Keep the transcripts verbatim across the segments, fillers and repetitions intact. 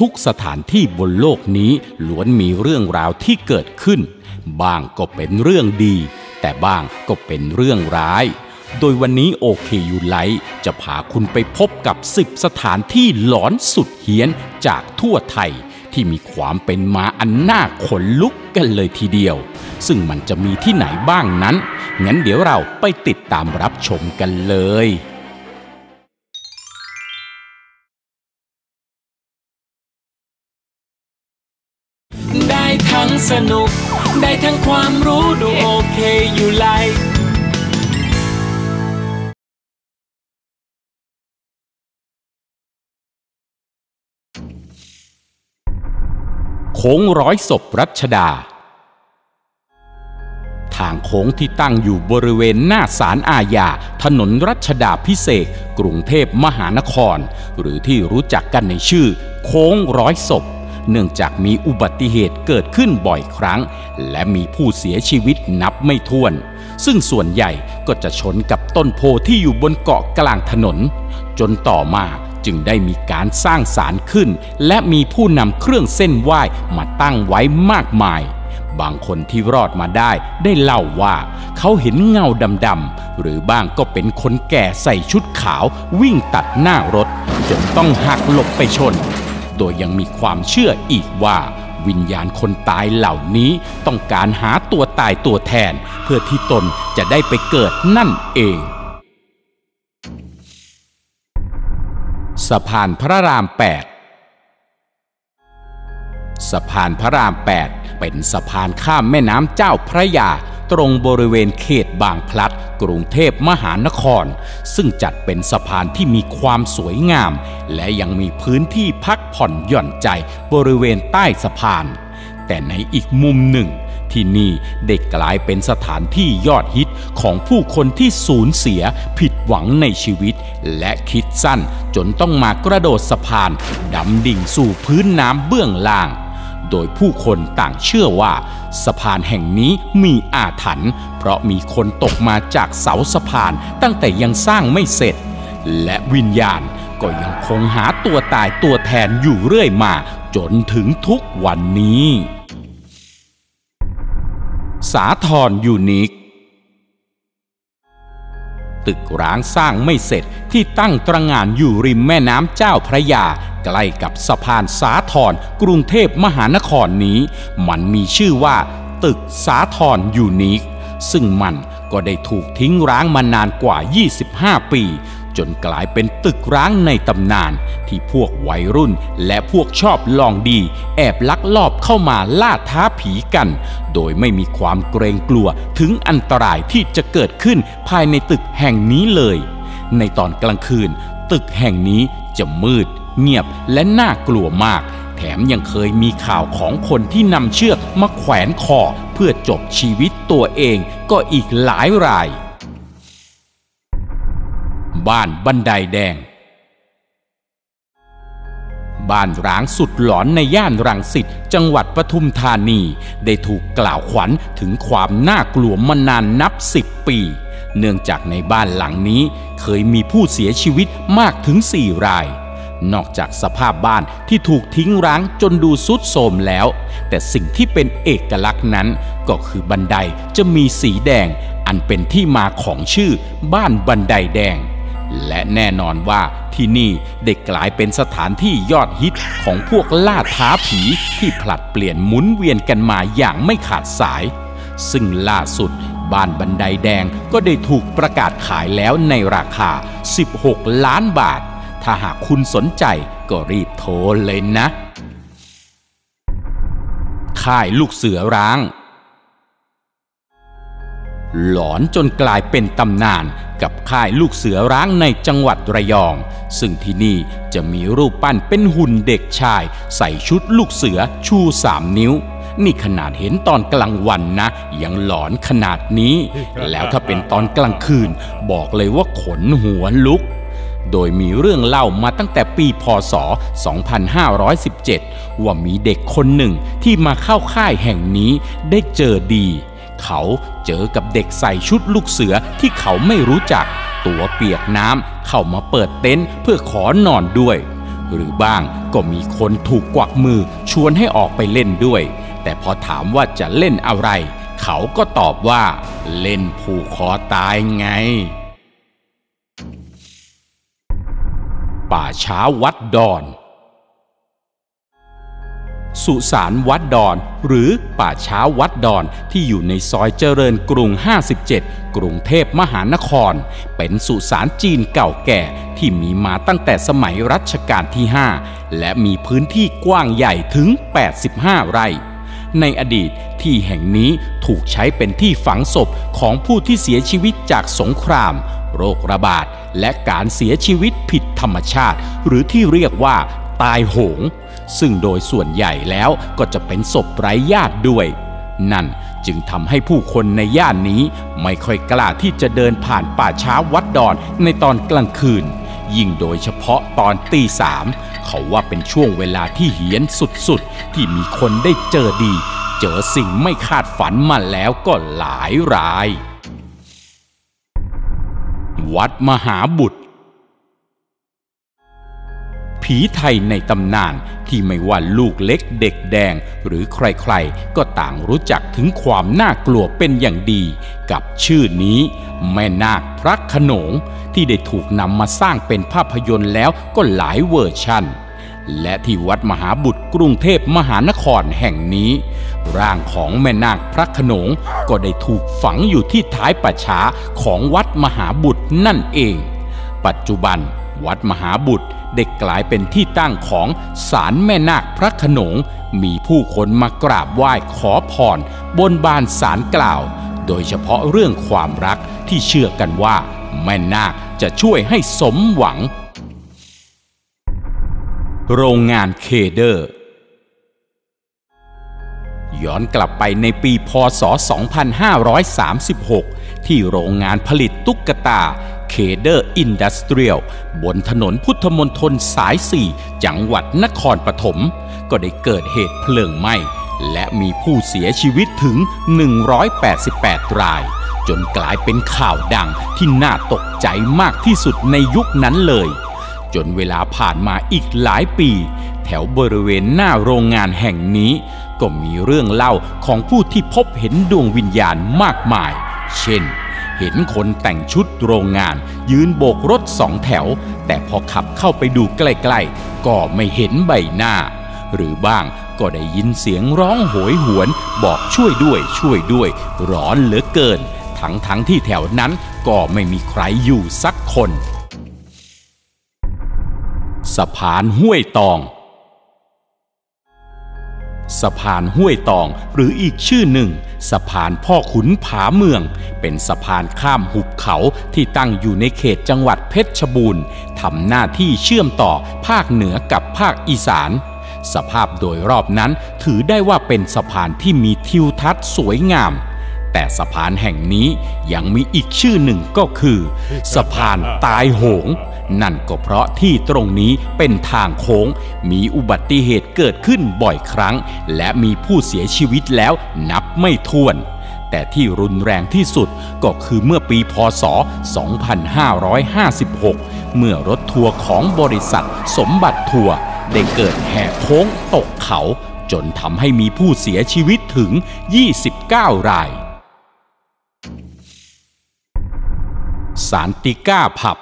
ทุกสถานที่บนโลกนี้ล้วนมีเรื่องราวที่เกิดขึ้นบ้างก็เป็นเรื่องดีแต่บ้างก็เป็นเรื่องร้ายโดยวันนี้โอเคยูไลท์จะพาคุณไปพบกับสิบสถานที่หลอนสุดเฮี้ยนจากทั่วไทยที่มีความเป็นมาอันน่าขนลุกกันเลยทีเดียวซึ่งมันจะมีที่ไหนบ้างนั้นงั้นเดี๋ยวเราไปติดตามรับชมกันเลยได้ทั้งสนุกได้ทั้งความรู้ดูโอเคอยู่ไลฟ์โค้งร้อยศพรัชดาทางโค้งที่ตั้งอยู่บริเวณหน้าศาลอาญาถนนรัชดาภิเษกกรุงเทพมหานครหรือที่รู้จักกันในชื่อโค้งร้อยศพเนื่องจากมีอุบัติเหตุเกิดขึ้นบ่อยครั้งและมีผู้เสียชีวิตนับไม่ถ้วนซึ่งส่วนใหญ่ก็จะชนกับต้นโพที่อยู่บนเกาะกลางถนนจนต่อมาจึงได้มีการสร้างศาลขึ้นและมีผู้นำเครื่องเส้นไหว้มาตั้งไว้มากมายบางคนที่รอดมาได้ได้เล่าว่าเขาเห็นเงาดำๆหรือบ้างก็เป็นคนแก่ใส่ชุดขาววิ่งตัดหน้ารถจนต้องหักหลบไปชนโดยยังมีความเชื่ออีกว่าวิญญาณคนตายเหล่านี้ต้องการหาตัวตายตัวแทนเพื่อที่ตนจะได้ไปเกิดนั่นเองสะพานพระรามแปดสะพานพระรามแปดเป็นสะพานข้ามแม่น้ำเจ้าพระยาตรงบริเวณเขตบางพลัดกรุงเทพมหานครซึ่งจัดเป็นสะพานที่มีความสวยงามและยังมีพื้นที่พักผ่อนหย่อนใจบริเวณใต้สะพานแต่ในอีกมุมหนึ่งที่นี่ได้กลายเป็นสถานที่ยอดฮิตของผู้คนที่สูญเสียผิดหวังในชีวิตและคิดสั้นจนต้องมากระโดดสะพานดำดิ่งสู่พื้นน้ำเบื้องล่างโดยผู้คนต่างเชื่อว่าสะพานแห่งนี้มีอาถรรพ์เพราะมีคนตกมาจากเสาสะพานตั้งแต่ยังสร้างไม่เสร็จและวิญญาณก็ยังคงหาตัวตายตัวแทนอยู่เรื่อยมาจนถึงทุกวันนี้สาธรยูนิคตึกร้างสร้างไม่เสร็จที่ตั้งตระหง่านอยู่ริมแม่น้ำเจ้าพระยาใกล้กับสะพานสาธรกรุงเทพมหานครนี้มันมีชื่อว่าตึกสาธรยูนิคซึ่งมันก็ได้ถูกทิ้งร้างมานานกว่ายี่สิบห้าปีจนกลายเป็นตึกร้างในตำนานที่พวกวัยรุ่นและพวกชอบลองดีแอบลักลอบเข้ามาล่าท้าผีกันโดยไม่มีความเกรงกลัวถึงอันตรายที่จะเกิดขึ้นภายในตึกแห่งนี้เลยในตอนกลางคืนตึกแห่งนี้จะมืดเงียบและน่ากลัวมากแถมยังเคยมีข่าวของคนที่นำเชือกมาแขวนคอเพื่อจบชีวิตตัวเองก็อีกหลายรายบ้านบันไดแดงบ้านร้างสุดหลอนในย่านรังสิตจังหวัดปทุมธานีได้ถูกกล่าวขวัญถึงความน่ากลัวมานานนับสิบปีเนื่องจากในบ้านหลังนี้เคยมีผู้เสียชีวิตมากถึงสี่รายนอกจากสภาพบ้านที่ถูกทิ้งร้างจนดูทรุดโทรมแล้วแต่สิ่งที่เป็นเอกลักษณ์นั้นก็คือบันไดจะมีสีแดงอันเป็นที่มาของชื่อบ้านบันไดแดงและแน่นอนว่าที่นี่ได้กลายเป็นสถานที่ยอดฮิตของพวกล่าท้าผีที่ผลัดเปลี่ยนหมุนเวียนกันมาอย่างไม่ขาดสายซึ่งล่าสุดบ้านบันไดแดงก็ได้ถูกประกาศขายแล้วในราคาสิบหกล้านบาทถ้าหากคุณสนใจก็รีบโทรเลยนะค่ายลูกเสือร้างหลอนจนกลายเป็นตำนานกับค่ายลูกเสือร้างในจังหวัดระยองซึ่งที่นี่จะมีรูปปั้นเป็นหุ่นเด็กชายใส่ชุดลูกเสือชูสามนิ้วนี่ขนาดเห็นตอนกลางวันนะยังหลอนขนาดนี้แล้วถ้าเป็นตอนกลางคืนบอกเลยว่าขนหัวลุกโดยมีเรื่องเล่ามาตั้งแต่ปีพ.ศ. สองพันห้าร้อยสิบเจ็ดว่ามีเด็กคนหนึ่งที่มาเข้าค่ายแห่งนี้ได้เจอดีเขาเจอกับเด็กใส่ชุดลูกเสือที่เขาไม่รู้จักตัวเปียกน้ำเข้ามาเปิดเต็นท์เพื่อขอนอนด้วยหรือบ้างก็มีคนถูกกวักมือชวนให้ออกไปเล่นด้วยแต่พอถามว่าจะเล่นอะไรเขาก็ตอบว่าเล่นผูกคอตายไงป่าช้าวัดดอนสุสานวัดดอนหรือป่าช้าวัดดอนที่อยู่ในซอยเจริญกรุงห้าสิบเจ็ดกรุงเทพมหานครเป็นสุสานจีนเก่าแก่ที่มีมาตั้งแต่สมัยรัชกาลที่ห้าและมีพื้นที่กว้างใหญ่ถึงแปดสิบห้าไร่ในอดีตที่แห่งนี้ถูกใช้เป็นที่ฝังศพของผู้ที่เสียชีวิตจากสงครามโรคระบาดและการเสียชีวิตผิดธรรมชาติหรือที่เรียกว่าตายโหงซึ่งโดยส่วนใหญ่แล้วก็จะเป็นศพไร้ญาติด้วยนั่นจึงทำให้ผู้คนในย่านนี้ไม่ค่อยกล้าที่จะเดินผ่านป่าช้าวัดดอนในตอนกลางคืนยิ่งโดยเฉพาะตอนตีสามเขาว่าเป็นช่วงเวลาที่เหี้ยนสุดๆที่มีคนได้เจอดีเจอสิ่งไม่คาดฝันมาแล้วก็หลายรายวัดมหาบุตรผีไทยในตำนานที่ไม่ว่าลูกเล็กเด็กแดงหรือใครๆก็ต่างรู้จักถึงความน่ากลัวเป็นอย่างดีกับชื่อนี้แม่นาคพระโขนงที่ได้ถูกนำมาสร้างเป็นภาพยนตร์แล้วก็หลายเวอร์ชันและที่วัดมหาบุตรกรุงเทพมหานครแห่งนี้ร่างของแม่นาคพระโขนงก็ได้ถูกฝังอยู่ที่ท้ายป่าช้าของวัดมหาบุตรนั่นเองปัจจุบันวัดมหาบุตรได้กลายเป็นที่ตั้งของศาลแม่นาคพระโขนงมีผู้คนมากราบไหว้ขอพรบนบานศาลกล่าวโดยเฉพาะเรื่องความรักที่เชื่อกันว่าแม่นาคจะช่วยให้สมหวังโรงงานเคเดอร์ย้อนกลับไปในปีพ.ศ. สองพันห้าร้อยสามสิบหกที่โรงงานผลิตตุ๊กตาเคเดอร์อินดัสเทรียลบนถนนพุทธมณฑลสายสี่จังหวัดนครปฐมก็ได้เกิดเหตุเพลิงไหม้และมีผู้เสียชีวิตถึงหนึ่งร้อยแปดสิบแปดรายจนกลายเป็นข่าวดังที่น่าตกใจมากที่สุดในยุคนั้นเลยจนเวลาผ่านมาอีกหลายปีแถวบริเวณหน้าโรงงานแห่งนี้ก็มีเรื่องเล่าของผู้ที่พบเห็นดวงวิญญาณมากมายเช่นเห็นคนแต่งชุดโรงงานยืนโบกรถสองแถวแต่พอขับเข้าไปดูใกล้ๆก็ไม่เห็นใบหน้าหรือบ้างก็ได้ยินเสียงร้องโหยหวนบอกช่วยด้วยช่วยด้วยร้อนเหลือเกินทั้งๆที่แถวนั้นก็ไม่มีใครอยู่สักคนสะพานห้วยตองสะพานห้วยตองหรืออีกชื่อหนึ่งสะพานพ่อขุนผาเมืองเป็นสะพานข้ามหุบเขาที่ตั้งอยู่ในเขตจังหวัดเพชรบูรณ์ทำหน้าที่เชื่อมต่อภาคเหนือกับภาคอีสานสภาพโดยรอบนั้นถือได้ว่าเป็นสะพานที่มีทิวทัศน์สวยงามแต่สะพานแห่งนี้ยังมีอีกชื่อหนึ่งก็คือสะพานตายโหงนั่นก็เพราะที่ตรงนี้เป็นทางโค้งมีอุบัติเหตุเกิดขึ้นบ่อยครั้งและมีผู้เสียชีวิตแล้วนับไม่ถ้วนแต่ที่รุนแรงที่สุดก็คือเมื่อปีพ.ศ. สองพันห้าร้อยห้าสิบหกเมื่อรถทัวร์ของบริษัทสมบัติทัวร์ได้เกิดแหกโค้งตกเขาจนทำให้มีผู้เสียชีวิตถึงยี่สิบเก้ารายซานติก้าผับ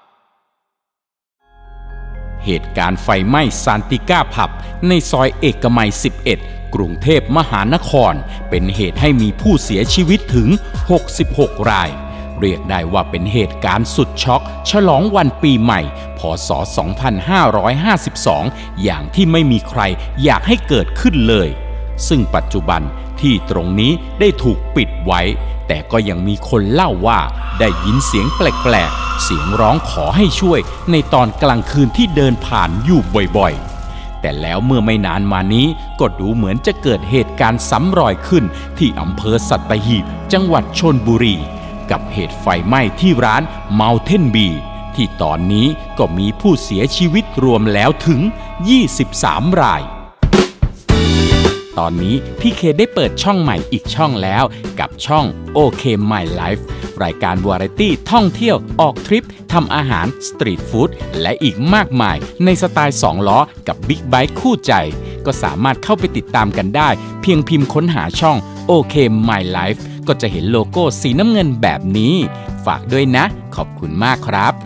เหตุการณ์ไฟไหม้ซานติก้าผับในซอยเอกมัยสิบเอ็ดกรุงเทพมหานครเป็นเหตุให้มีผู้เสียชีวิตถึงหกสิบหกรายเรียกได้ว่าเป็นเหตุการณ์สุดช็อกฉลองวันปีใหม่พ.ศ. สองพันห้าร้อยห้าสิบสองอย่างที่ไม่มีใครอยากให้เกิดขึ้นเลยซึ่งปัจจุบันที่ตรงนี้ได้ถูกปิดไว้แต่ก็ยังมีคนเล่าว่าได้ยินเสียงแปลกๆเสียงร้องขอให้ช่วยในตอนกลางคืนที่เดินผ่านอยู่บ่อยๆแต่แล้วเมื่อไม่นานมานี้ก็ดูเหมือนจะเกิดเหตุการณ์ซ้ำรอยขึ้นที่อำเภอสัตหีบจังหวัดชลบุรีกับเหตุไฟไหม้ที่ร้าน Mountain Bee ที่ตอนนี้ก็มีผู้เสียชีวิตรวมแล้วถึงยี่สิบสามรายตอนนี้พี่เคได้เปิดช่องใหม่อีกช่องแล้วกับช่อง โอ เค My Life รายการวาไรตี้ท่องเที่ยวออกทริปทำอาหารสตรีทฟู้ดและอีกมากมายในสไตล์สองล้อกับบิ๊กไบค์คู่ใจก็สามารถเข้าไปติดตามกันได้เพียงพิมพ์ค้นหาช่อง โอ เค My Life ก็จะเห็นโลโก้สีน้ำเงินแบบนี้ฝากด้วยนะขอบคุณมากครับ